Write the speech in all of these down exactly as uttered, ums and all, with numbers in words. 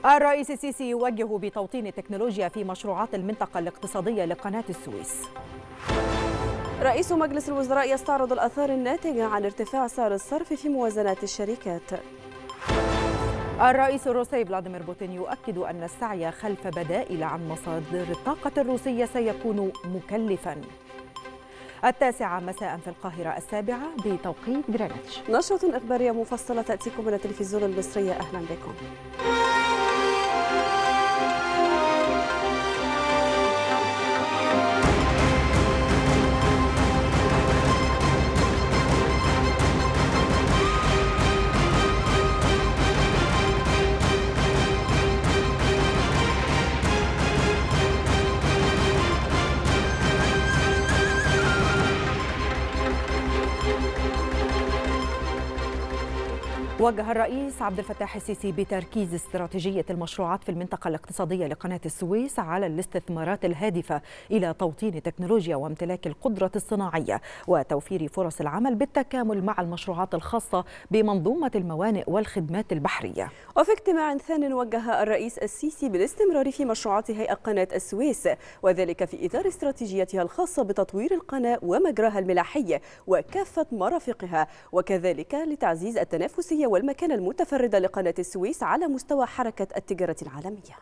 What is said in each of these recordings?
الرئيس السيسي يوجه بتوطين التكنولوجيا في مشروعات المنطقة الاقتصادية لقناة السويس. رئيس مجلس الوزراء يستعرض الآثار الناتجة عن ارتفاع سعر الصرف في موازنات الشركات. الرئيس الروسي فلاديمير بوتين يؤكد أن السعي خلف بدائل عن مصادر الطاقة الروسية سيكون مكلفاً. التاسعة مساء في القاهرة، السابعة بتوقيت جرينتش. نشرة إخبارية مفصلة تأتيكم من التلفزيون المصري، أهلا بكم. وجه الرئيس عبد الفتاح السيسي بتركيز استراتيجية المشروعات في المنطقة الاقتصادية لقناة السويس على الاستثمارات الهادفة إلى توطين التكنولوجيا وامتلاك القدرة الصناعية وتوفير فرص العمل بالتكامل مع المشروعات الخاصة بمنظومة الموانئ والخدمات البحرية. وفي اجتماع ثان وجه الرئيس السيسي بالاستمرار في مشروعات هيئة قناة السويس، وذلك في إطار استراتيجيتها الخاصة بتطوير القناة ومجراها الملاحي وكافة مرافقها، وكذلك لتعزيز التنافسية والمكانة المتفردة لقناة السويس على مستوى حركة التجارة العالمية.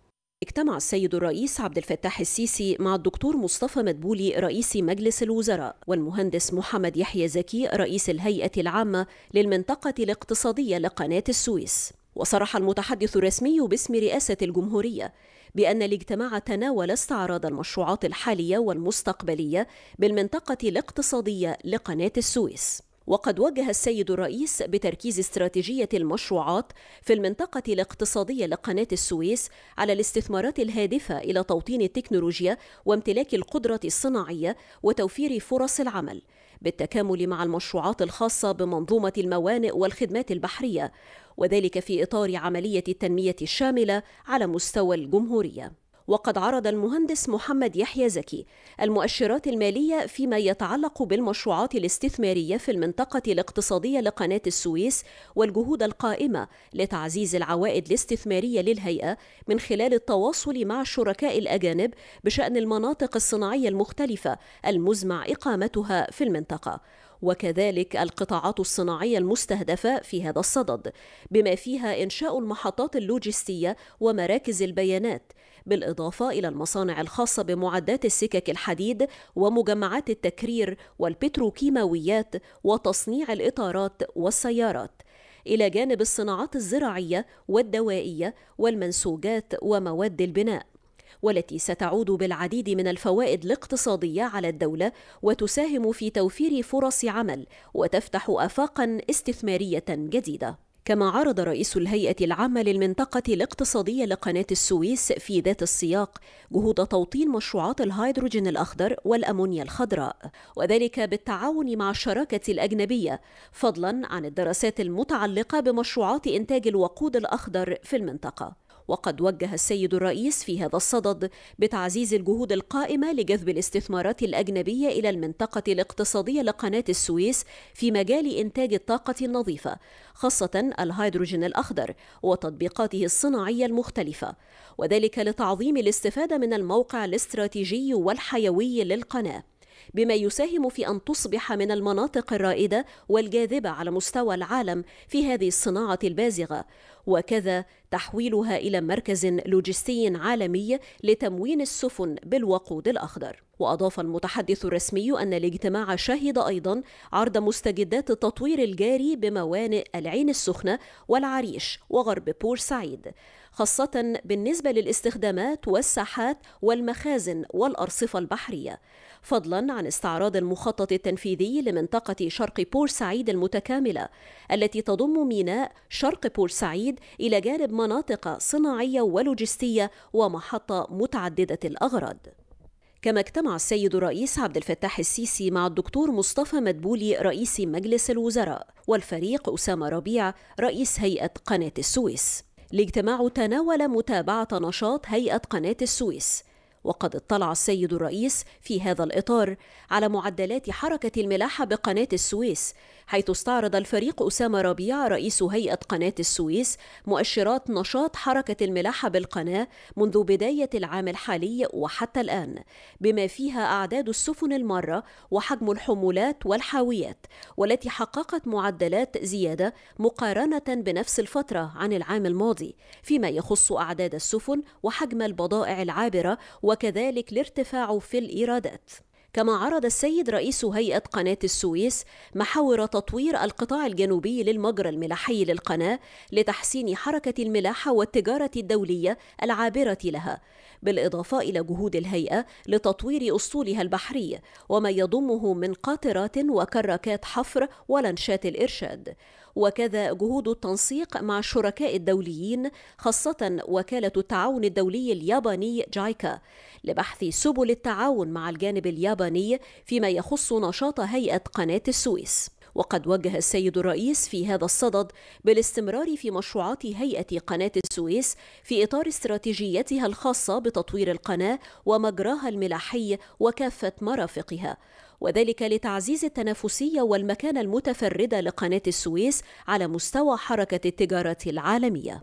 اجتمع السيد الرئيس عبد الفتاح السيسي مع الدكتور مصطفى مدبولي رئيس مجلس الوزراء والمهندس محمد يحيى زكي رئيس الهيئة العامة للمنطقة الاقتصادية لقناة السويس. وصرح المتحدث الرسمي باسم رئاسة الجمهورية بأن الاجتماع تناول استعراض المشروعات الحالية والمستقبلية بالمنطقة الاقتصادية لقناة السويس. وقد وجه السيد الرئيس بتركيز استراتيجية المشروعات في المنطقة الاقتصادية لقناة السويس على الاستثمارات الهادفة إلى توطين التكنولوجيا وامتلاك القدرة الصناعية وتوفير فرص العمل بالتكامل مع المشروعات الخاصة بمنظومة الموانئ والخدمات البحرية، وذلك في إطار عملية التنمية الشاملة على مستوى الجمهورية. وقد عرض المهندس محمد يحيى زكي المؤشرات المالية فيما يتعلق بالمشروعات الاستثمارية في المنطقة الاقتصادية لقناة السويس والجهود القائمة لتعزيز العوائد الاستثمارية للهيئة من خلال التواصل مع الشركاء الأجانب بشأن المناطق الصناعية المختلفة المزمع إقامتها في المنطقة، وكذلك القطاعات الصناعية المستهدفة في هذا الصدد، بما فيها إنشاء المحطات اللوجستية ومراكز البيانات، بالإضافة إلى المصانع الخاصة بمعدات السكك الحديد ومجمعات التكرير والبتروكيماويات وتصنيع الإطارات والسيارات، إلى جانب الصناعات الزراعية والدوائية والمنسوجات ومواد البناء، والتي ستعود بالعديد من الفوائد الاقتصادية على الدولة وتساهم في توفير فرص عمل وتفتح آفاقا استثمارية جديدة. كما عرض رئيس الهيئة العامة للمنطقة الاقتصادية لقناة السويس في ذات السياق جهود توطين مشروعات الهيدروجين الأخضر والأمونيا الخضراء، وذلك بالتعاون مع الشراكة الأجنبية، فضلا عن الدراسات المتعلقة بمشروعات إنتاج الوقود الأخضر في المنطقة. وقد وجه السيد الرئيس في هذا الصدد بتعزيز الجهود القائمة لجذب الاستثمارات الأجنبية إلى المنطقة الاقتصادية لقناة السويس في مجال إنتاج الطاقة النظيفة، خاصة الهيدروجين الأخضر وتطبيقاته الصناعية المختلفة، وذلك لتعظيم الاستفادة من الموقع الاستراتيجي والحيوي للقناة، بما يساهم في أن تصبح من المناطق الرائدة والجاذبة على مستوى العالم في هذه الصناعة البازغة، وكذا تحويلها إلى مركز لوجستي عالمي لتموين السفن بالوقود الأخضر. وأضاف المتحدث الرسمي أن الاجتماع شهد أيضا عرض مستجدات التطوير الجاري بموانئ العين السخنة والعريش وغرب بورسعيد، خاصة بالنسبة للاستخدامات والساحات والمخازن والأرصفة البحرية، فضلا عن استعراض المخطط التنفيذي لمنطقة شرق بورسعيد المتكاملة التي تضم ميناء شرق بورسعيد إلى جانب مناطق صناعية ولوجستية ومحطة متعددة الأغراض. كما اجتمع السيد الرئيس عبد الفتاح السيسي مع الدكتور مصطفى مدبولي رئيس مجلس الوزراء والفريق أسامة ربيع رئيس هيئة قناة السويس. الاجتماع تناول متابعة نشاط هيئة قناة السويس، وقد اطلع السيد الرئيس في هذا الإطار على معدلات حركة الملاحة بقناة السويس حيث استعرض الفريق أسامة ربيع رئيس هيئة قناة السويس مؤشرات نشاط حركة الملاحة بالقناة منذ بداية العام الحالي وحتى الآن، بما فيها أعداد السفن المارة وحجم الحمولات والحاويات، والتي حققت معدلات زيادة مقارنة بنفس الفترة عن العام الماضي فيما يخص أعداد السفن وحجم البضائع العابرة، وكذلك الارتفاع في الإيرادات. كما عرض السيد رئيس هيئة قناة السويس محاور تطوير القطاع الجنوبي للمجرى الملاحي للقناة لتحسين حركة الملاحة والتجارة الدولية العابرة لها، بالإضافة إلى جهود الهيئة لتطوير أسطولها البحري وما يضمه من قاطرات وكراكات حفر ولانشات الإرشاد، وكذا جهود التنسيق مع الشركاء الدوليين خاصة وكالة التعاون الدولي الياباني جايكا لبحث سبل التعاون مع الجانب الياباني فيما يخص نشاط هيئة قناة السويس. وقد وجه السيد الرئيس في هذا الصدد بالاستمرار في مشروعات هيئة قناة السويس في إطار استراتيجيتها الخاصة بتطوير القناة ومجراها الملاحي وكافة مرافقها، وذلك لتعزيز التنافسية والمكانة المتفردة لقناة السويس على مستوى حركة التجارة العالمية.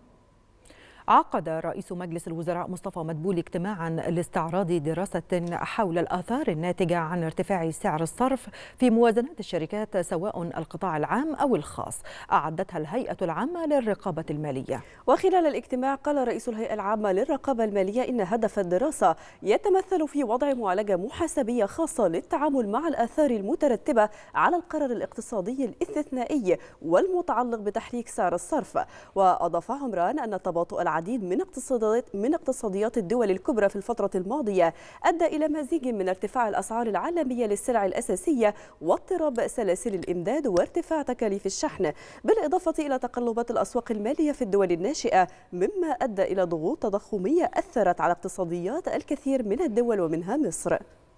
عقد رئيس مجلس الوزراء مصطفى مدبولي اجتماعا لاستعراض دراسة حول الآثار الناتجة عن ارتفاع سعر الصرف في موازنات الشركات سواء القطاع العام أو الخاص أعدتها الهيئة العامة للرقابة المالية. وخلال الاجتماع قال رئيس الهيئة العامة للرقابة المالية إن هدف الدراسة يتمثل في وضع معالجة محاسبية خاصة للتعامل مع الآثار المترتبة على القرار الاقتصادي الاستثنائي والمتعلق بتحريك سعر الصرف. وأضاف عمران أن تباطؤ العديد من اقتصاديات من اقتصاديات الدول الكبرى في الفترة الماضية أدى إلى مزيج من ارتفاع الأسعار العالمية للسلع الأساسية واضطراب سلاسل الإمداد وارتفاع تكاليف الشحن، بالإضافة إلى تقلبات الأسواق المالية في الدول الناشئة، مما أدى إلى ضغوط تضخمية أثرت على اقتصاديات الكثير من الدول ومنها مصر.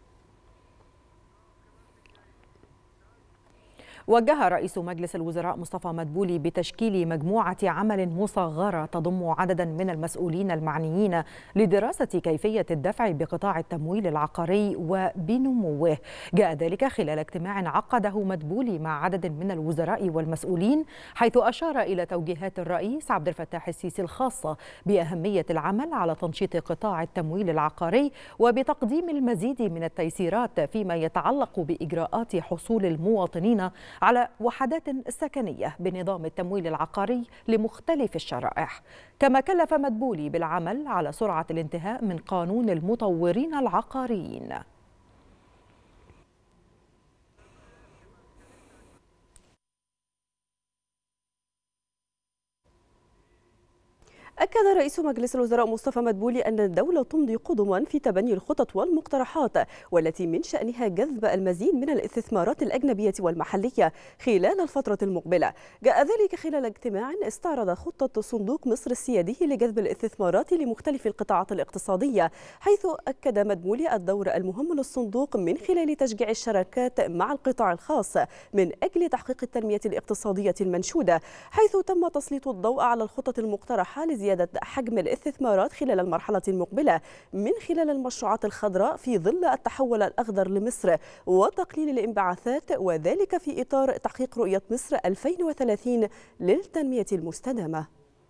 وجه رئيس مجلس الوزراء مصطفى مدبولي بتشكيل مجموعة عمل مصغرة تضم عددا من المسؤولين المعنيين لدراسة كيفية الدفع بقطاع التمويل العقاري وبنموه. جاء ذلك خلال اجتماع عقده مدبولي مع عدد من الوزراء والمسؤولين، حيث أشار إلى توجيهات الرئيس عبد الفتاح السيسي الخاصة بأهمية العمل على تنشيط قطاع التمويل العقاري وبتقديم المزيد من التيسيرات فيما يتعلق بإجراءات حصول المواطنين على وحدات سكنية بنظام التمويل العقاري لمختلف الشرائح. كما كلف مدبولي بالعمل على سرعة الانتهاء من قانون المطورين العقاريين. أكد رئيس مجلس الوزراء مصطفى مدبولي أن الدولة تمضي قدما في تبني الخطط والمقترحات والتي من شأنها جذب المزيد من الاستثمارات الأجنبية والمحلية خلال الفترة المقبلة. جاء ذلك خلال اجتماع استعرض خطة صندوق مصر السيادي لجذب الاستثمارات لمختلف القطاعات الاقتصادية، حيث أكد مدبولي الدور المهم للصندوق من خلال تشجيع الشراكات مع القطاع الخاص من أجل تحقيق التنمية الاقتصادية المنشودة، حيث تم تسليط الضوء على الخطط المقترحة زيادة حجم الاستثمارات خلال المرحلة المقبلة من خلال المشروعات الخضراء في ظل التحول الأخضر لمصر وتقليل الانبعاثات، وذلك في إطار تحقيق رؤية مصر ألفين وثلاثين للتنمية المستدامة.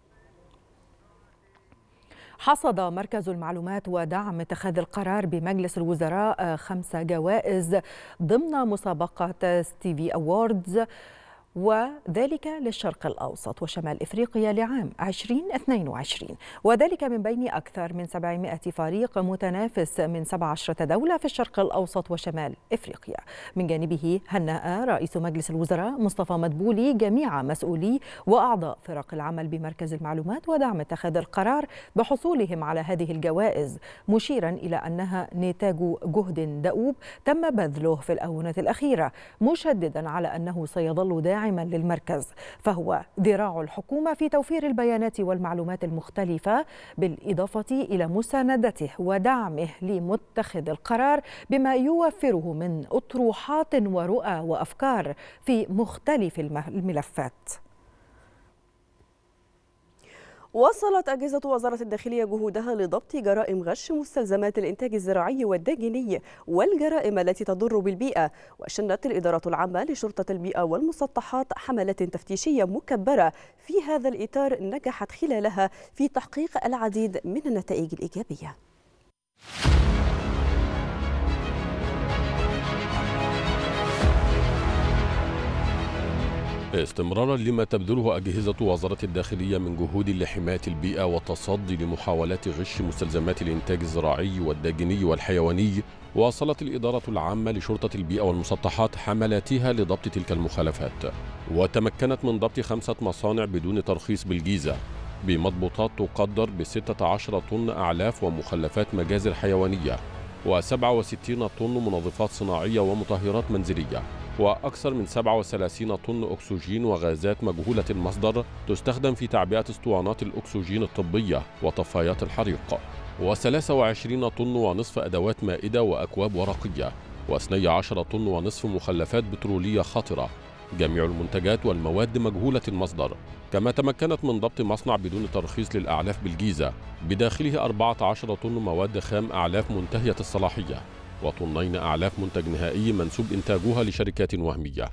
حصد مركز المعلومات ودعم اتخاذ القرار بمجلس الوزراء خمس جوائز ضمن مسابقة ستيفي أووردز، وذلك للشرق الأوسط وشمال إفريقيا لعام ألفين واثنين وعشرين، وذلك من بين أكثر من سبعمائة فريق متنافس من سبع عشرة دولة في الشرق الأوسط وشمال إفريقيا. من جانبه هنأ رئيس مجلس الوزراء مصطفى مدبولي جميع مسؤولي وأعضاء فرق العمل بمركز المعلومات ودعم اتخاذ القرار بحصولهم على هذه الجوائز، مشيرا إلى أنها نتاج جهد دؤوب تم بذله في الآونة الأخيرة، مشددا على أنه سيظل داعما للمركز، فهو ذراع الحكومة في توفير البيانات والمعلومات المختلفة، بالإضافة إلى مساندته ودعمه لمتخذ القرار بما يوفره من أطروحات ورؤى وأفكار في مختلف الملفات. واصلت أجهزة وزارة الداخلية جهودها لضبط جرائم غش مستلزمات الإنتاج الزراعي والداجني والجرائم التي تضر بالبيئة. وشنت الإدارة العامة لشرطة البيئة والمسطحات حملات تفتيشية مكبرة في هذا الإطار نجحت خلالها في تحقيق العديد من النتائج الإيجابية. استمرارا لما تبذله أجهزة وزارة الداخلية من جهود لحماية البيئة والتصدي لمحاولات غش مستلزمات الإنتاج الزراعي والداجني والحيواني، واصلت الإدارة العامة لشرطة البيئة والمسطحات حملاتها لضبط تلك المخالفات، وتمكنت من ضبط خمسة مصانع بدون ترخيص بالجيزة بمضبوطات تقدر بستة عشر طن أعلاف ومخلفات مجازر حيوانية وسبعة وستين طن منظفات صناعية ومطهرات منزلية، وأكثر من سبعة وثلاثين طن أكسجين وغازات مجهولة المصدر تستخدم في تعبئة اسطوانات الأكسجين الطبية وطفايات الحريق، وثلاثة وعشرين طن ونصف أدوات مائدة وأكواب ورقية، واثني عشر طن ونصف مخلفات بترولية خطرة، جميع المنتجات والمواد مجهولة المصدر. كما تمكنت من ضبط مصنع بدون ترخيص للأعلاف بالجيزة بداخله أربعة عشر طن مواد خام أعلاف منتهية الصلاحية وطنين أعلاف منتج نهائي منسوب إنتاجها لشركات وهمية.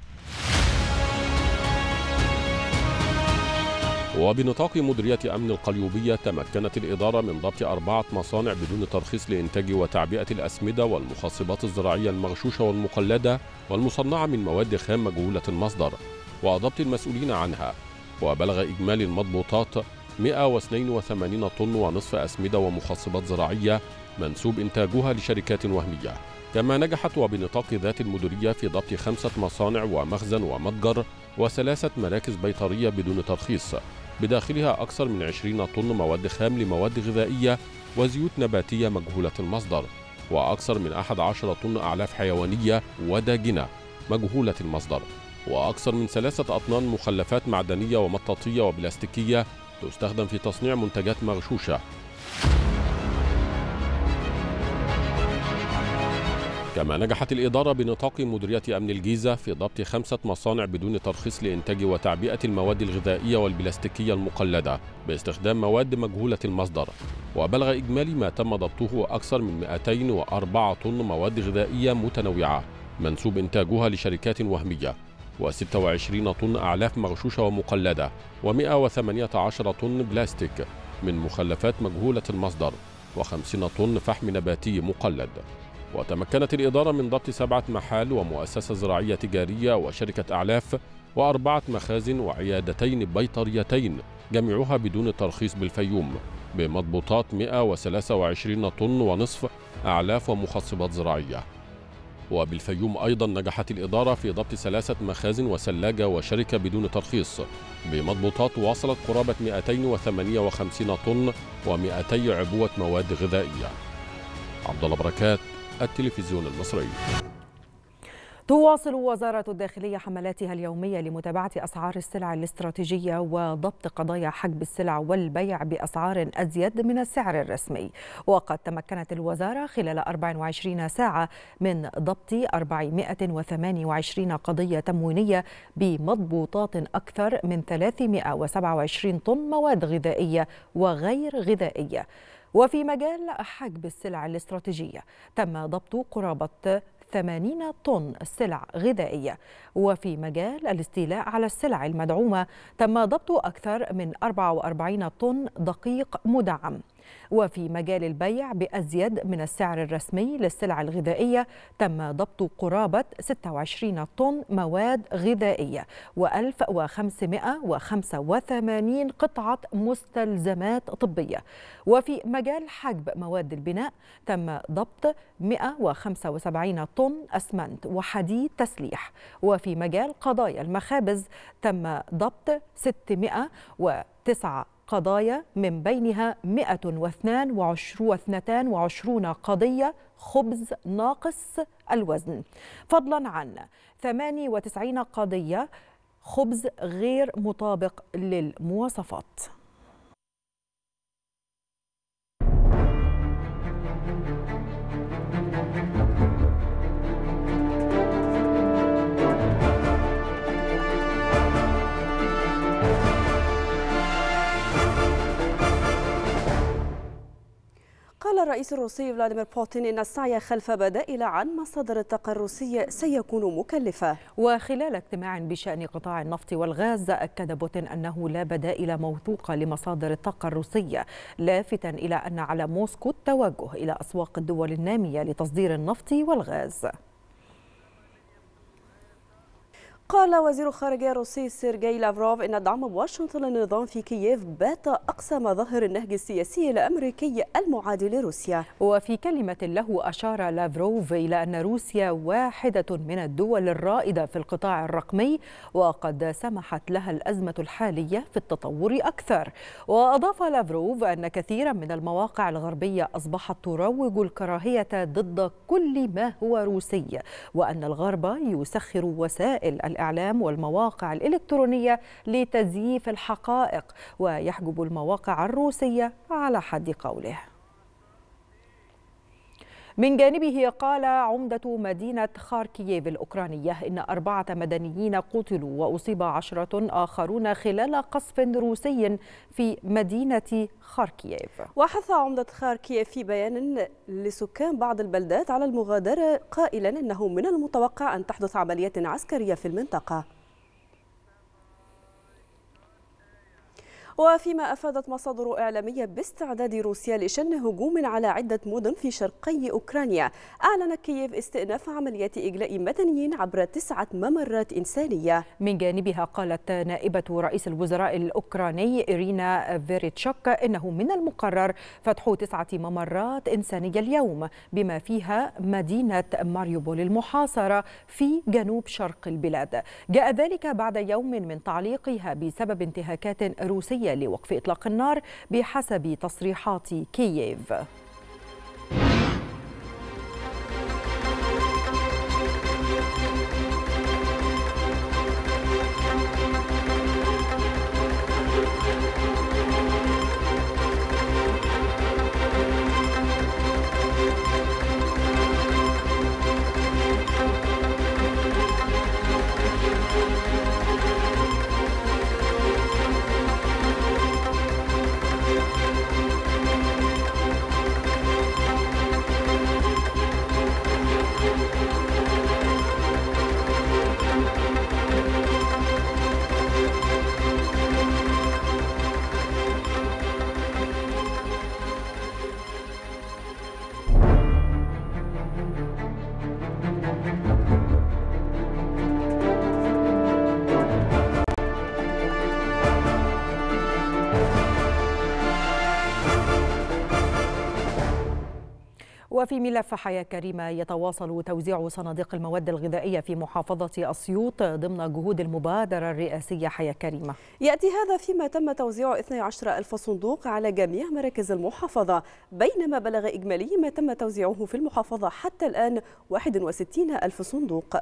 وبنطاق مديرية أمن القليوبية تمكنت الإدارة من ضبط أربعة مصانع بدون ترخيص لإنتاج وتعبئة الأسمدة والمخصبات الزراعية المغشوشة والمقلدة والمصنعة من مواد خام مجهولة المصدر وضبط المسؤولين عنها. وبلغ إجمالي المضبوطات مئة واثنين وثمانين طن ونصف أسمدة ومخصبات زراعية منسوب إنتاجها لشركات وهمية. كما نجحت وبنطاق ذات المديرية في ضبط خمسة مصانع ومخزن ومتجر وثلاثة مراكز بيطرية بدون ترخيص بداخلها أكثر من عشرين طن مواد خام لمواد غذائية وزيوت نباتية مجهولة المصدر، وأكثر من أحد عشر طن أعلاف حيوانية وداجنة مجهولة المصدر، وأكثر من ثلاثة أطنان مخلفات معدنية ومطاطية وبلاستيكية تستخدم في تصنيع منتجات مغشوشة. كما نجحت الإدارة بنطاق مديرية أمن الجيزة في ضبط خمسة مصانع بدون ترخيص لإنتاج وتعبئة المواد الغذائية والبلاستيكية المقلدة باستخدام مواد مجهولة المصدر، وبلغ إجمالي ما تم ضبطه أكثر من مئتين وأربعة طن مواد غذائية متنوعة منسوب إنتاجها لشركات وهمية، وستة وعشرين طن أعلاف مغشوشة ومقلدة، ومئة وثمانية عشر طن بلاستيك من مخلفات مجهولة المصدر، وخمسين طن فحم نباتي مقلد. وتمكنت الإدارة من ضبط سبعة محال ومؤسسة زراعية تجارية وشركة أعلاف وأربعة مخازن وعيادتين بيطريتين جميعها بدون ترخيص بالفيوم بمضبوطات مئة وثلاثة وعشرين طن ونصف أعلاف ومخصبات زراعية. وبالفيوم أيضا نجحت الإدارة في ضبط ثلاثة مخازن وثلاجة وشركة بدون ترخيص بمضبوطات وصلت قرابة مئتين وثمانية وخمسين طن ومئتي عبوة مواد غذائية. عبد الله بركات، التلفزيون المصري. تواصل وزارة الداخلية حملاتها اليومية لمتابعة أسعار السلع الاستراتيجية وضبط قضايا حجب السلع والبيع بأسعار أزيد من السعر الرسمي. وقد تمكنت الوزارة خلال أربع وعشرين ساعة من ضبط أربعمئة وثمانية وعشرين قضية تموينية بمضبوطات أكثر من ثلاثمئة وسبعة وعشرين طن مواد غذائية وغير غذائية. وفي مجال حجب السلع الاستراتيجية تم ضبط قرابة ثمانين طن سلع غذائية. وفي مجال الاستيلاء على السلع المدعومة تم ضبط أكثر من أربعة وأربعين طن دقيق مدعم. وفي مجال البيع بأزيد من السعر الرسمي للسلع الغذائية تم ضبط قرابة ستة وعشرين طن مواد غذائية وألف وخمسمئة وخمسة وثمانين قطعة مستلزمات طبية. وفي مجال حجب مواد البناء تم ضبط مئة وخمسة وسبعين طن أسمنت وحديد تسليح. وفي مجال قضايا المخابز تم ضبط ستمئة وتسعة قضايا من بينها مئة واثنتان وعشرون قضية خبز ناقص الوزن، فضلا عن ثمانية وتسعين قضية خبز غير مطابق للمواصفات. الرئيس الروسي فلاديمير بوتين أن السعي خلف بدائل عن مصادر الطاقة الروسية سيكون مكلفا. وخلال اجتماع بشأن قطاع النفط والغاز أكد بوتين أنه لا بدائل موثوقة لمصادر الطاقة الروسية، لافتا إلى أن على موسكو التوجه إلى أسواق الدول النامية لتصدير النفط والغاز. قال وزير الخارجية الروسي سيرجي لافروف إن دعم واشنطن للنظام في كييف بات أقصى مظاهر النهج السياسي الأمريكي المعادي لروسيا. وفي كلمة له أشار لافروف إلى أن روسيا واحدة من الدول الرائدة في القطاع الرقمي، وقد سمحت لها الأزمة الحالية في التطور أكثر. وأضاف لافروف أن كثيرا من المواقع الغربية أصبحت تروج الكراهية ضد كل ما هو روسي، وأن الغرب يسخر وسائل الإعلام والمواقع الإلكترونية لتزييف الحقائق ويحجب المواقع الروسية على حد قوله. من جانبه قال عمدة مدينة خاركييف الأوكرانية إن أربعة مدنيين قتلوا وأصيب عشرة آخرون خلال قصف روسي في مدينة خاركييف. وحث عمدة خاركييف في بيان لسكان بعض البلدات على المغادرة قائلا إنه من المتوقع أن تحدث عمليات عسكرية في المنطقة. وفيما أفادت مصادر إعلامية باستعداد روسيا لشن هجوم على عدة مدن في شرقي أوكرانيا، أعلن كييف استئناف عمليات إجلاء مدنيين عبر تسعة ممرات إنسانية. من جانبها قالت نائبة رئيس الوزراء الأوكراني إيرينا فيريتشوك إنه من المقرر فتح تسعة ممرات إنسانية اليوم، بما فيها مدينة ماريوبول المحاصرة في جنوب شرق البلاد. جاء ذلك بعد يوم من تعليقها بسبب انتهاكات روسية لوقف إطلاق النار بحسب تصريحات كييف. وفي ملف حياة كريمة، يتواصل توزيع صناديق المواد الغذائية في محافظة أسيوط ضمن جهود المبادرة الرئاسية حياة كريمة. يأتي هذا فيما تم توزيع اثني عشر ألف صندوق على جميع مراكز المحافظة، بينما بلغ إجمالي ما تم توزيعه في المحافظة حتى الآن واحد وستين ألف صندوق.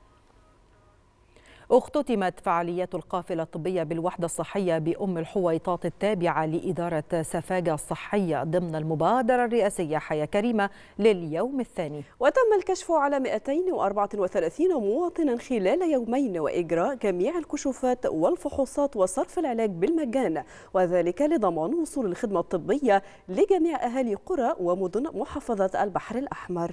اختتمت فعاليات القافلة الطبية بالوحدة الصحية بأم الحويطات التابعة لإدارة سفاجة الصحية ضمن المبادرة الرئاسية حياة كريمة لليوم الثاني. وتم الكشف على مئتين وأربعة وثلاثين مواطنا خلال يومين وإجراء جميع الكشوفات والفحوصات وصرف العلاج بالمجان، وذلك لضمان وصول الخدمة الطبية لجميع أهالي قرى ومدن محافظة البحر الأحمر.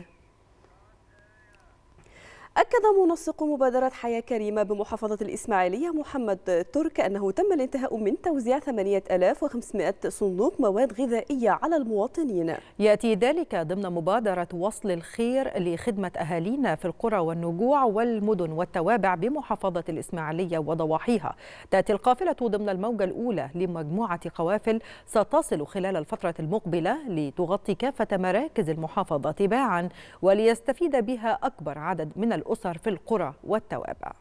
أكد منسق مبادرة حياة كريمة بمحافظة الإسماعيلية محمد ترك أنه تم الانتهاء من توزيع ثمانية آلاف وخمسمائة صندوق مواد غذائية على المواطنين. يأتي ذلك ضمن مبادرة وصل الخير لخدمة أهالينا في القرى والنجوع والمدن والتوابع بمحافظة الإسماعيلية وضواحيها. تأتي القافلة ضمن الموجة الأولى لمجموعة قوافل ستصل خلال الفترة المقبلة لتغطي كافة مراكز المحافظة تباعا، وليستفيد بها أكبر عدد من الأسر في القرى والتوابع.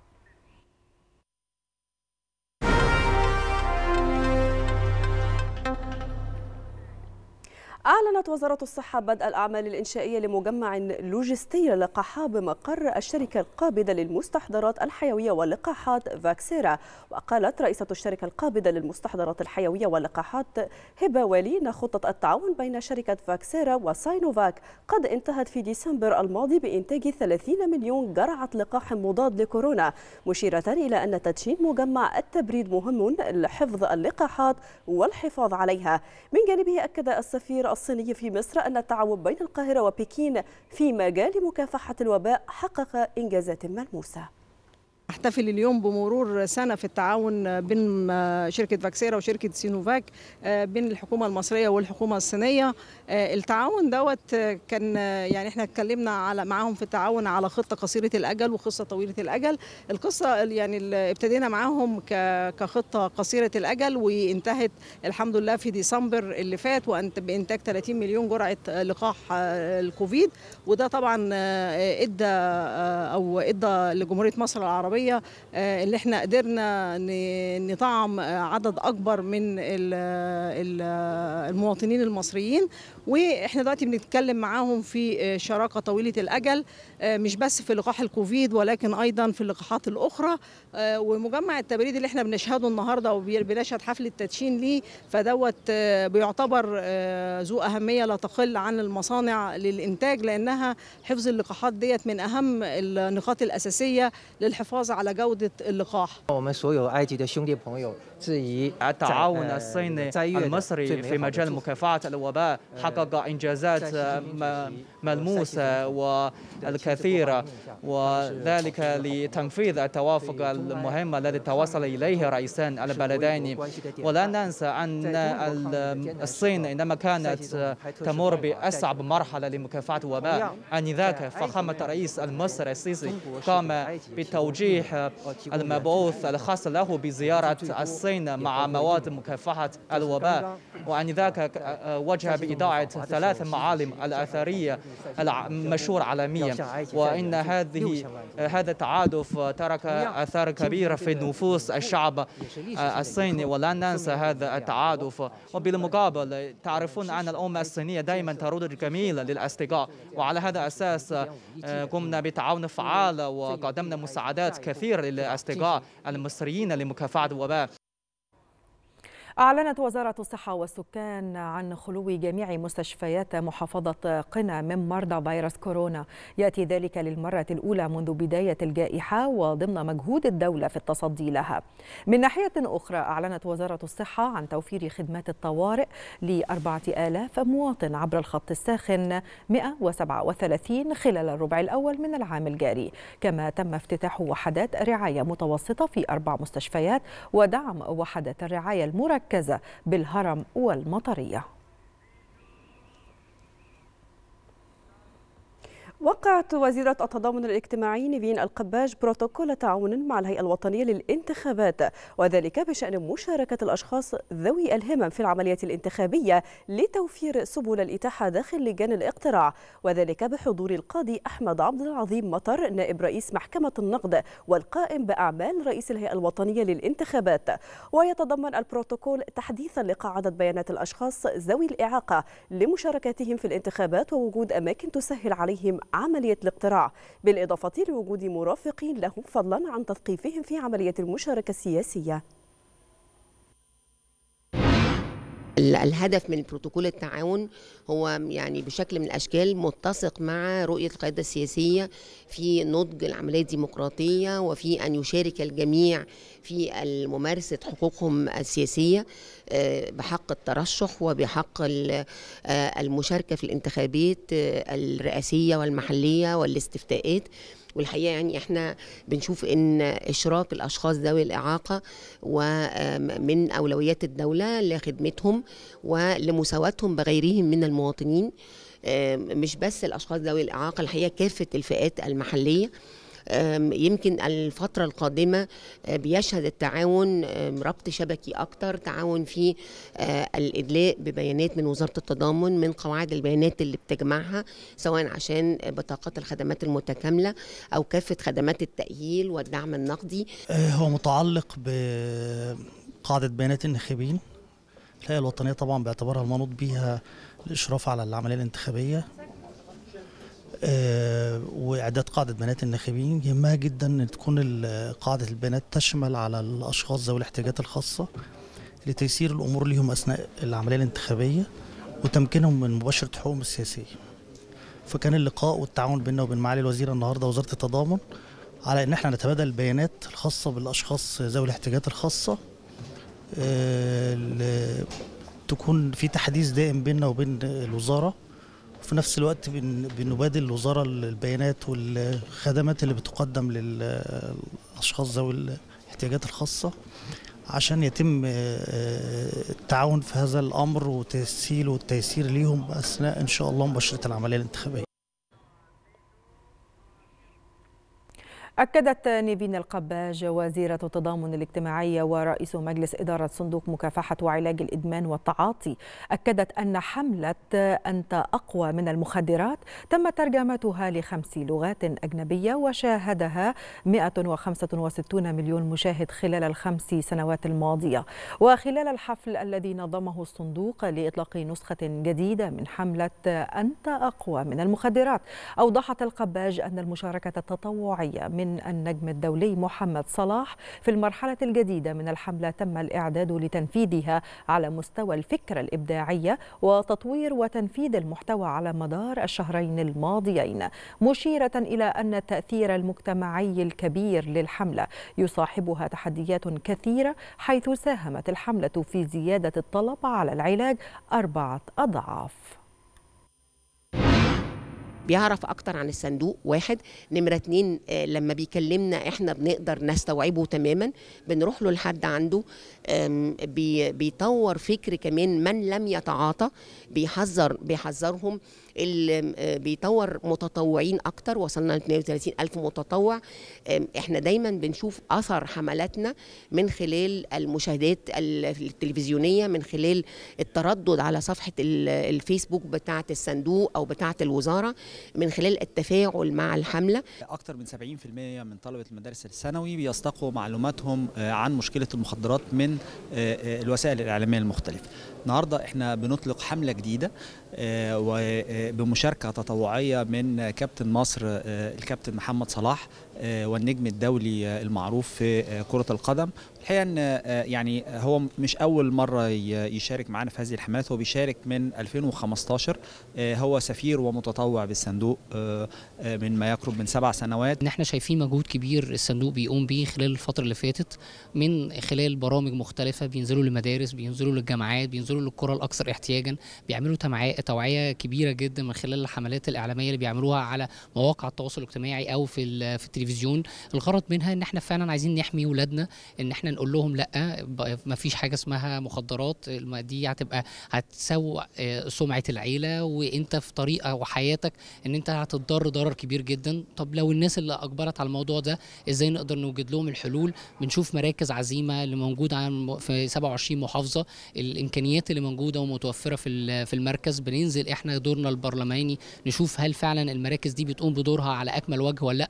أعلنت وزارة الصحة بدء الأعمال الإنشائية لمجمع لوجستي للقاحات بمقر الشركة القابضة للمستحضرات الحيوية واللقاحات فاكسيرا. وقالت رئيسة الشركة القابضة للمستحضرات الحيوية واللقاحات هبة ولي أن خطة التعاون بين شركة فاكسيرا وساينوفاك قد انتهت في ديسمبر الماضي بإنتاج ثلاثين مليون جرعة لقاح مضاد لكورونا، مشيرة إلى أن تدشين مجمع التبريد مهم لحفظ اللقاحات والحفاظ عليها. من جانبه أكد السفير الصيني في مصر أن التعاون بين القاهرة وبكين في مجال مكافحة الوباء حقق إنجازات ملموسة. احتفل اليوم بمرور سنة في التعاون بين شركة فاكسيرا وشركة سينوفاك بين الحكومة المصرية والحكومة الصينية. التعاون دوت كان يعني احنا اتكلمنا على معاهم في التعاون على خطة قصيرة الأجل وخطة طويلة الأجل. القصة يعني ابتدينا معاهم كخطة قصيرة الأجل وانتهت الحمد لله في ديسمبر اللي فات بإنتاج ثلاثين مليون جرعة لقاح الكوفيد، وده طبعا ادى او ادى لجمهورية مصر العربية اللي احنا قدرنا نطعم عدد اكبر من المواطنين المصريين. واحنا دلوقتي بنتكلم معاهم في شراكه طويله الاجل مش بس في لقاح الكوفيد ولكن ايضا في اللقاحات الاخرى. ومجمع التبريد اللي احنا بنشهده النهارده وبنشهد حفل التدشين ليه فدوت بيعتبر ذو اهميه لا تقل عن المصانع للانتاج، لانها حفظ اللقاحات ديت من اهم النقاط الاساسيه للحفاظ على جودة اللقاح. التعاون الصيني المصري في مجال مكافحة الوباء حقق إنجازات ملموسة والكثيرة، وذلك لتنفيذ التوافق المهم الذي توصل إليه رئيسان البلدين. ولا ننسى أن الصين عندما كانت تمر بأصعب مرحلة لمكافحة الوباء آنذاك فخامة الرئيس المصري السيسي قام بتوجيه المبعوث الخاص له بزيارة الصين مع مواد مكافحة الوباء، وآنذاك وجه بإيضاح ثلاث معالم الأثرية المشهورة عالميا، وإن هذه هذا التعاطف ترك أثر كبير في نفوس الشعب الصيني، ولا ننسى هذا التعاطف. وبالمقابل تعرفون أن الأمة الصينية دائما ترد الجميل للأصدقاء، وعلى هذا الأساس قمنا بتعاون فعال وقدمنا مساعدات كثيرة للأصدقاء المصريين لمكافحة الوباء. أعلنت وزارة الصحة والسكان عن خلو جميع مستشفيات محافظة قنا من مرضى فيروس كورونا. يأتي ذلك للمرة الأولى منذ بداية الجائحة وضمن مجهود الدولة في التصدي لها. من ناحية أخرى أعلنت وزارة الصحة عن توفير خدمات الطوارئ لأربعة آلاف مواطن عبر الخط الساخن مئة وسبعة وثلاثين خلال الربع الأول من العام الجاري. كما تم افتتاح وحدات رعاية متوسطة في أربع مستشفيات ودعم وحدات الرعاية المركزة مركزة بالهرم والمطرية. وقعت وزيرة التضامن الاجتماعي نيفين القباج بروتوكول تعاون مع الهيئة الوطنية للانتخابات، وذلك بشأن مشاركة الأشخاص ذوي الهمم في العملية الانتخابية لتوفير سبل الإتاحة داخل لجان الاقتراع، وذلك بحضور القاضي أحمد عبد العظيم مطر نائب رئيس محكمة النقد والقائم بأعمال رئيس الهيئة الوطنية للانتخابات. ويتضمن البروتوكول تحديثا لقاعدة بيانات الأشخاص ذوي الإعاقة لمشاركتهم في الانتخابات ووجود أماكن تسهل عليهم عملية الاقتراع، بالإضافة لوجود مرافقين لهم فضلا عن تثقيفهم في عملية المشاركة السياسية. الهدف من بروتوكول التعاون هو يعني بشكل من الأشكال متسق مع رؤية القيادة السياسية في نضج العملية الديمقراطية وفي أن يشارك الجميع في ممارسة حقوقهم السياسية بحق الترشح وبحق المشاركة في الانتخابات الرئاسية والمحلية والاستفتاءات. والحقيقة يعني احنا بنشوف ان اشراك الاشخاص ذوي الاعاقة ومن اولويات الدولة لخدمتهم ولمساواتهم بغيرهم من المواطنين، مش بس الاشخاص ذوي الاعاقة، الحقيقة كافة الفئات المحلية. يمكن الفترة القادمة بيشهد التعاون ربط شبكي أكتر، تعاون في الإدلاء ببيانات من وزارة التضامن من قواعد البيانات اللي بتجمعها سواء عشان بطاقات الخدمات المتكاملة أو كافة خدمات التأهيل والدعم النقدي. هو متعلق بقاعدة بيانات الناخبين. الهيئة الوطنية طبعا باعتبارها المنوط بيها الإشراف على العملية الانتخابية أه وإعداد قاعدة بيانات الناخبين. يهمها جدا أن تكون قاعدة البيانات تشمل على الأشخاص ذوي الاحتياجات الخاصة لتيسير الأمور لهم أثناء العملية الانتخابية وتمكينهم من مباشرة حقوقهم السياسية. فكان اللقاء والتعاون بيننا وبين معالي الوزير النهارده وزارة التضامن على أن احنا نتبادل البيانات الخاصة بالأشخاص ذوي الاحتياجات الخاصة أه تكون في تحديث دائم بيننا وبين الوزارة، وفي نفس الوقت بنبادل الوزارة البيانات والخدمات اللي بتقدم للأشخاص ذوي الاحتياجات الخاصة عشان يتم التعاون في هذا الأمر وتسهيل والتيسير ليهم أثناء إن شاء الله مباشرة العملية الانتخابية. أكدت نيفين القباج وزيرة التضامن الاجتماعي ورئيس مجلس إدارة صندوق مكافحة وعلاج الإدمان والتعاطي، أكدت أن حملة أنت أقوى من المخدرات تم ترجمتها لخمس لغات أجنبية وشاهدها مئة وخمسة وستون مليون مشاهد خلال الخمس سنوات الماضية. وخلال الحفل الذي نظمه الصندوق لإطلاق نسخة جديدة من حملة أنت أقوى من المخدرات، أوضحت القباج أن المشاركة التطوعية من النجم الدولي محمد صلاح في المرحلة الجديدة من الحملة تم الإعداد لتنفيذها على مستوى الفكرة الإبداعية وتطوير وتنفيذ المحتوى على مدار الشهرين الماضيين، مشيرة إلى أن التأثير المجتمعي الكبير للحملة يصاحبها تحديات كثيرة، حيث ساهمت الحملة في زيادة الطلب على العلاج أربعة أضعاف. بيعرف اكتر عن الصندوق، واحد. نمرة اتنين، لما بيكلمنا احنا بنقدر نستوعبه تماما، بنروح له لحد عنده، بيطور فكر كمان من لم يتعاطى، بيحذر بيحذرهم، بيطور متطوعين اكتر، وصلنا ل اثنين وثلاثين ألف متطوع. احنا دايما بنشوف اثر حملاتنا من خلال المشاهدات التلفزيونيه، من خلال التردد على صفحه الفيسبوك بتاعه الصندوق او بتاعه الوزاره، من خلال التفاعل مع الحمله. اكتر من سبعين بالمئة من طلبه المدارس الثانوي بيستقوا معلوماتهم عن مشكله المخدرات من الوسائل الاعلاميه المختلفه. النهارده احنا بنطلق حمله جديده وبمشاركه تطوعيه من كابتن مصر الكابتن محمد صلاح والنجم الدولي المعروف في كرة القدم. الحقيقة أن يعني هو مش أول مرة يشارك معنا في هذه الحملات، هو بيشارك من ألفين وخمستاشر، هو سفير ومتطوع بالصندوق من ما يقرب من سبع سنوات. احنا شايفين مجهود كبير الصندوق بيقوم بيه خلال الفترة اللي فاتت، من خلال برامج مختلفة، بينزلوا للمدارس، بينزلوا للجامعات، بينزلوا للقرى الأكثر احتياجا، بيعملوا توعية كبيرة جدا من خلال الحملات الإعلامية اللي بيعملوها على مواقع التواصل الاجتماعي أو في في التلفزيون. الغرض منها ان احنا فعلا عايزين نحمي ولادنا، ان احنا نقول لهم لا، ما فيش حاجه اسمها مخدرات، دي هتبقى هتسوء سمعه العيله، وانت في طريقه وحياتك ان انت هتضر ضرر كبير جدا. طب لو الناس اللي اجبرت على الموضوع ده، ازاي نقدر نوجد لهم الحلول؟ بنشوف مراكز عزيمه اللي موجوده في سبعة وعشرين محافظه، الامكانيات اللي موجوده ومتوفره في في المركز، بننزل احنا دورنا البرلماني نشوف هل فعلا المراكز دي بتقوم بدورها على اكمل وجه ولا لا.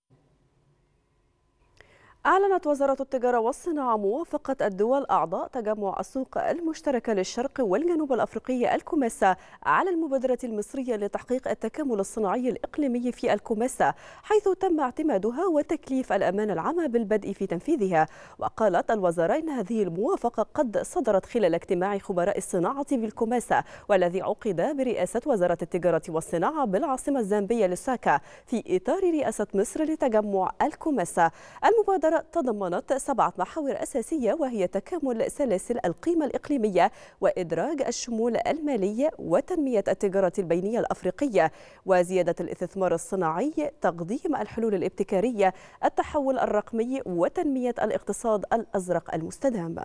أعلنت وزارة التجارة والصناعة موافقة الدول أعضاء تجمع السوق المشتركة للشرق والجنوب الأفريقي الكوميسا على المبادرة المصرية لتحقيق التكامل الصناعي الإقليمي في الكوميسا، حيث تم اعتمادها وتكليف الأمانة العامة بالبدء في تنفيذها. وقالت الوزارة إن هذه الموافقة قد صدرت خلال اجتماع خبراء الصناعة بالكوميسا، والذي عقد برئاسة وزارة التجارة والصناعة بالعاصمة الزامبية لوساكا في إطار رئاسة مصر لتجمع الكوميسا. المبادرة تضمنت سبعة محاور أساسية، وهي تكامل سلاسل القيمة الإقليمية، وإدراج الشمول المالي، وتنمية التجارة البينية الأفريقية، وزيادة الاستثمار الصناعي، تقديم الحلول الابتكارية، التحول الرقمي، وتنمية الاقتصاد الأزرق المستدام.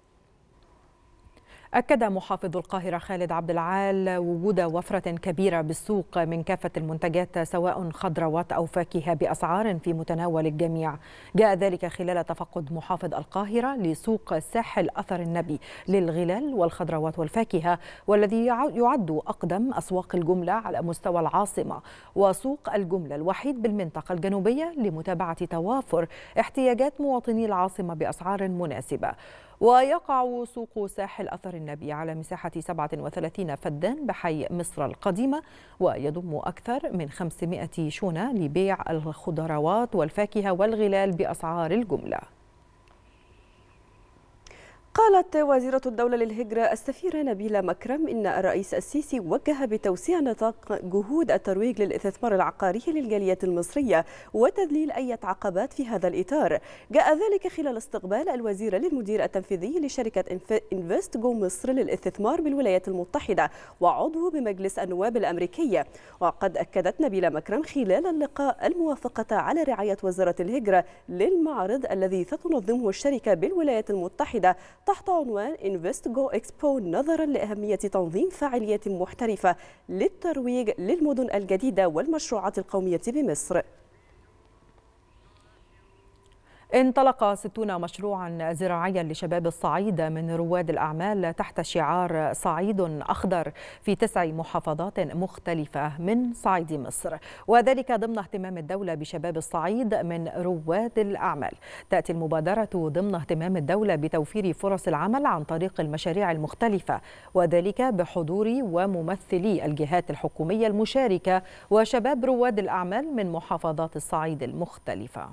أكد محافظ القاهرة خالد عبد العال وجود وفرة كبيرة بالسوق من كافة المنتجات سواء خضروات أو فاكهة بأسعار في متناول الجميع. جاء ذلك خلال تفقد محافظ القاهرة لسوق ساحل أثر النبي للغلال والخضروات والفاكهة، والذي يعد أقدم أسواق الجملة على مستوى العاصمة، وسوق الجملة الوحيد بالمنطقة الجنوبية لمتابعة توافر احتياجات مواطني العاصمة بأسعار مناسبة. ويقع سوق ساحل أثر النبي على مساحة سبعة وثلاثين فدان بحي مصر القديمة، ويضم أكثر من خمسمائة شونة لبيع الخضروات والفاكهة والغلال بأسعار الجملة. قالت وزيرة الدولة للهجرة السفيرة نبيلة مكرم إن الرئيس السيسي وجه بتوسيع نطاق جهود الترويج للاستثمار العقاري للجالية المصرية وتذليل أي عقبات في هذا الإطار. جاء ذلك خلال استقبال الوزير للمدير التنفيذي لشركة انفست جو مصر للاستثمار بالولايات المتحدة وعضو بمجلس النواب الأمريكي. وقد أكدت نبيلة مكرم خلال اللقاء الموافقة على رعاية وزارة الهجرة للمعرض الذي ستنظمه الشركة بالولايات المتحدة تحت عنوان انفست جو اكسبو نظرا لأهمية تنظيم فعاليات محترفة للترويج للمدن الجديدة والمشروعات القومية بمصر. انطلق ستون مشروعا زراعيا لشباب الصعيد من رواد الأعمال تحت شعار صعيد أخضر في تسع محافظات مختلفة من صعيد مصر، وذلك ضمن اهتمام الدولة بشباب الصعيد من رواد الأعمال. تأتي المبادرة ضمن اهتمام الدولة بتوفير فرص العمل عن طريق المشاريع المختلفة، وذلك بحضور وممثلي الجهات الحكومية المشاركة وشباب رواد الأعمال من محافظات الصعيد المختلفة.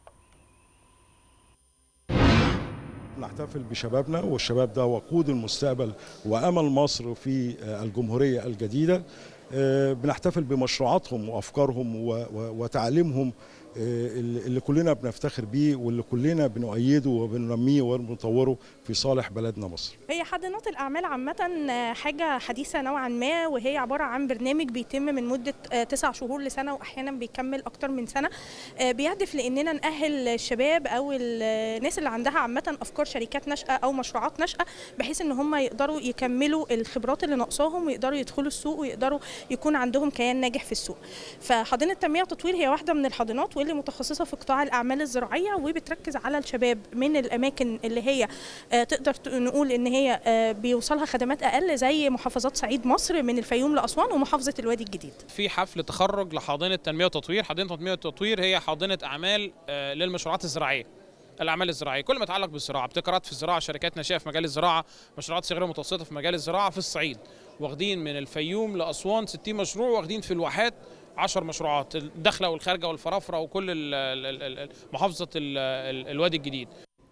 نحتفل بشبابنا، والشباب ده وقود المستقبل وأمل مصر في الجمهورية الجديدة. بنحتفل بمشروعاتهم وأفكارهم وتعليمهم اللي كلنا بنفتخر بيه واللي كلنا بنؤيده وبننميه وبنطوره في صالح بلدنا مصر. هي حاضنات الأعمال عامة حاجة حديثة نوعا ما، وهي عبارة عن برنامج بيتم من مدة تسع شهور لسنة وأحيانا بيكمل أكتر من سنة، بيهدف لأننا نأهل الشباب أو الناس اللي عندها عامة أفكار شركات نشأة أو مشروعات نشأة، بحيث إن هم يقدروا يكملوا الخبرات اللي ناقصاهم ويقدروا يدخلوا السوق ويقدروا يكون عندهم كيان ناجح في السوق. فحاضنة تنمية وتطوير هي واحدة من الحاضنات واللي متخصصة في قطاع الأعمال الزراعية، وبتركز على الشباب من الأماكن اللي هي تقدر نقول إن هي بيوصلها خدمات أقل زي محافظات صعيد مصر من الفيوم لأسوان ومحافظة الوادي الجديد. في حفل تخرج لحاضنة تنمية وتطوير. حاضنة تنمية وتطوير هي حاضنة أعمال للمشروعات الزراعية. الأعمال الزراعية كل ما يتعلق بالزراعة، ابتكارات في الزراعة، شركات ناشئة في مجال الزراعة، مشروعات صغيرة ومتوسطة في مجال الزراعة في الصعيد. واخدين من الفيوم لأسوان ستين مشروع، واخدين في الواحات عشر مشروعات، الداخلة والخارجة والفرافرة وكل محافظة الوادي الجديد.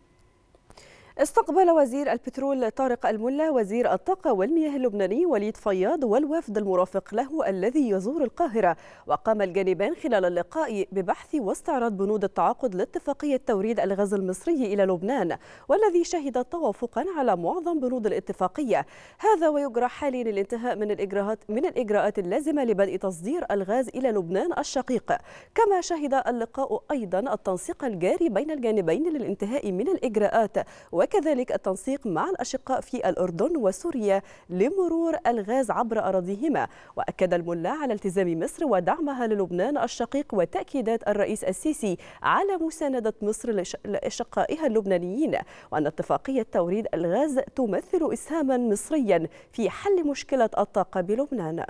استقبل وزير البترول طارق الملا وزير الطاقة والمياه اللبناني وليد فياض والوفد المرافق له الذي يزور القاهرة. وقام الجانبان خلال اللقاء ببحث واستعراض بنود التعاقد لاتفاقية توريد الغاز المصري إلى لبنان، والذي شهد توافقا على معظم بنود الاتفاقية. هذا ويجرى حاليا الانتهاء من الإجراءات من الإجراءات اللازمة لبدء تصدير الغاز إلى لبنان الشقيق. كما شهد اللقاء أيضا التنسيق الجاري بين الجانبين للانتهاء من الإجراءات، وكذلك التنسيق مع الأشقاء في الأردن وسوريا لمرور الغاز عبر أراضيهما. وأكد الملا على التزام مصر ودعمها للبنان الشقيق وتأكيدات الرئيس السيسي على مساندة مصر لأشقائها اللبنانيين، وأن اتفاقية توريد الغاز تمثل إسهاما مصريا في حل مشكلة الطاقة بلبنان.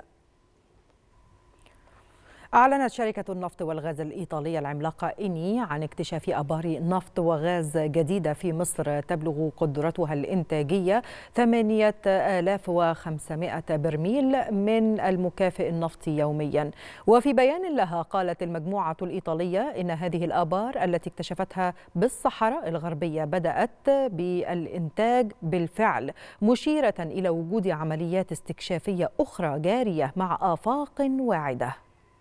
أعلنت شركة النفط والغاز الإيطالية العملاقة إني عن اكتشاف أبار نفط وغاز جديدة في مصر تبلغ قدرتها الإنتاجية ثمانية آلاف وخمسمائة برميل من المكافئ النفط يوميا. وفي بيان لها قالت المجموعة الإيطالية إن هذه الآبار التي اكتشفتها بالصحراء الغربية بدأت بالإنتاج بالفعل، مشيرة إلى وجود عمليات استكشافية أخرى جارية مع آفاق واعدة.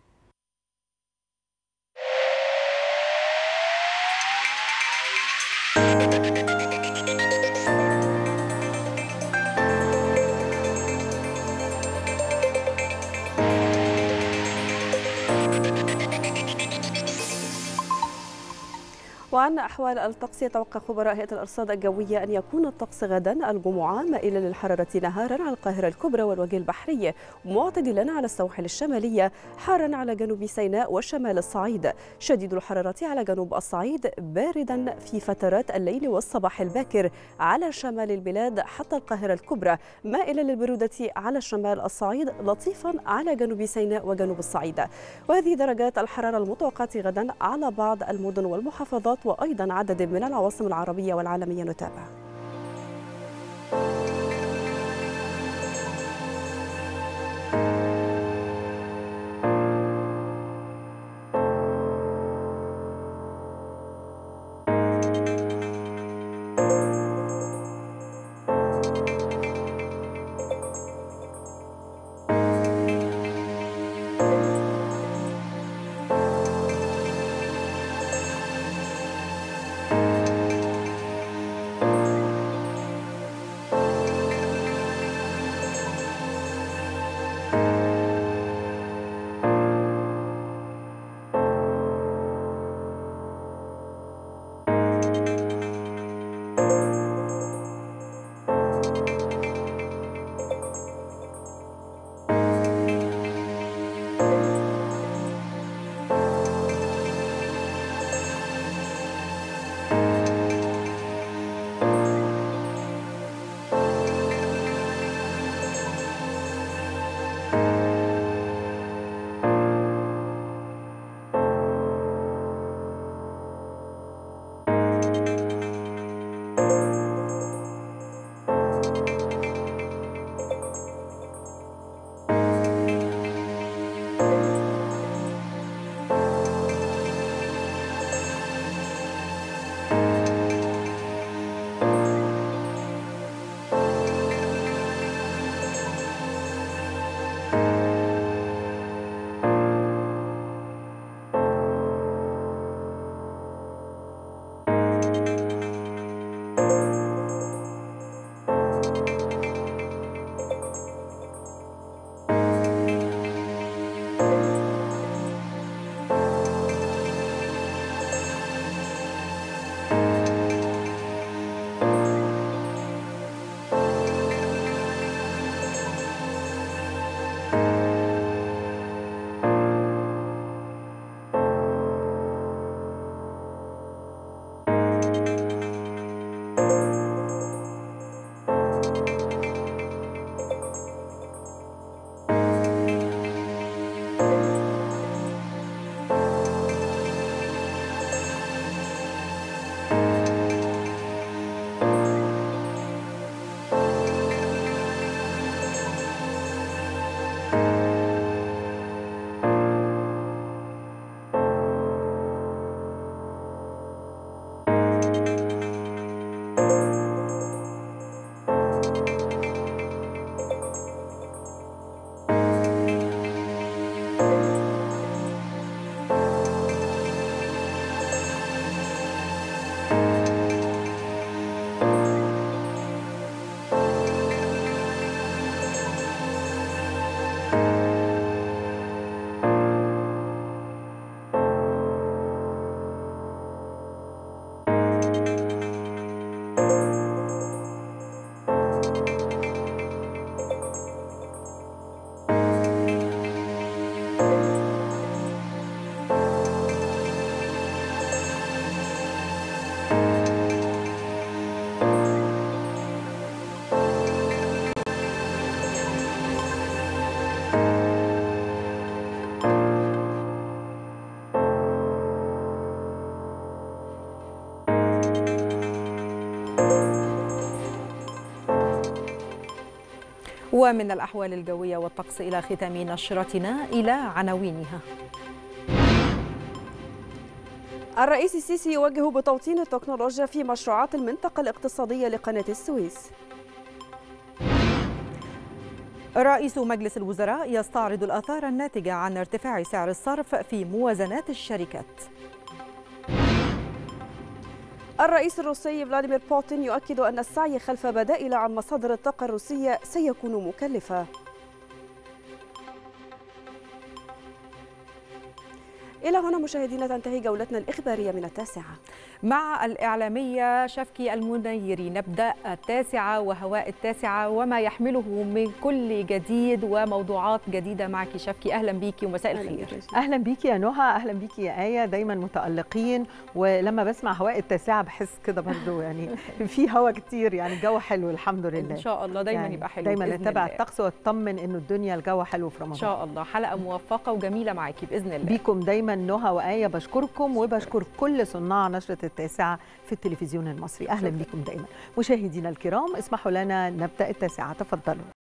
وعن أحوال الطقس، يتوقع خبراء هيئة الأرصاد الجوية أن يكون الطقس غدا الجمعة مائلا للحرارة نهارا على القاهرة الكبرى والوجه البحري، معتدلا على السواحل الشمالية، حارا على جنوب سيناء وشمال الصعيد، شديد الحرارة على جنوب الصعيد، باردا في فترات الليل والصباح الباكر على شمال البلاد حتى القاهرة الكبرى، مائلا للبرودة على شمال الصعيد، لطيفا على جنوب سيناء وجنوب الصعيد. وهذه درجات الحرارة المتوقعة غدا على بعض المدن والمحافظات وأيضا عدد من العواصم العربية والعالمية. نتابع. ومن الأحوال الجوية والطقس إلى ختام نشرتنا إلى عناوينها. الرئيس السيسي يوجه بتوطين التكنولوجيا في مشروعات المنطقة الاقتصادية لقناة السويس. رئيس مجلس الوزراء يستعرض الآثار الناتجة عن ارتفاع سعر الصرف في موازنات الشركات. الرئيس الروسي فلاديمير بوتين يؤكد أن السعي خلف بدائل عن مصادر الطاقة الروسية سيكون مكلفا. إلى هنا مشاهدينا تنتهي جولتنا الإخبارية من التاسعة. مع الإعلامية شفكي المنيري نبدأ التاسعة وهواء التاسعة وما يحمله من كل جديد وموضوعات جديدة. معك شفكي، أهلا بيكي ومساء الخير. أهلا بيكي يا نهى، أهلا بيكي يا آية، دايما متألقين، ولما بسمع هواء التاسعة بحس كده برضو يعني في هوا كتير، يعني الجو حلو الحمد لله. إن شاء الله دايما يعني يبقى حلو، دايما نتابع الطقس واطمن إنه الدنيا الجو حلو في رمضان إن شاء الله. حلقة موفقة وجميلة معاكي بإذن الله. بيكم دايما نهى وآية، بشكركم وبشكر كل صناع نشرة التاسعة في التلفزيون المصري. أهلا بكم دائما. مشاهدينا الكرام اسمحوا لنا نبدأ التاسعة، تفضلوا.